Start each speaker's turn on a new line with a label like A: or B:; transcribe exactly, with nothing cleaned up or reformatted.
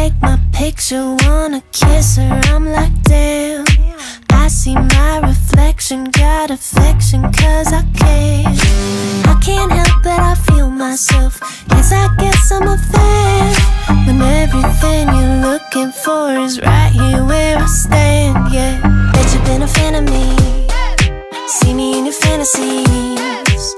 A: take my picture, wanna kiss her, I'm like damn. I see my reflection, got affection cause I care. I can't help but I feel myself, yes I guess I'm a fan. When everything you're looking for is right here where I stand, yeah. Bet you've been a fan of me, see me in your fantasy.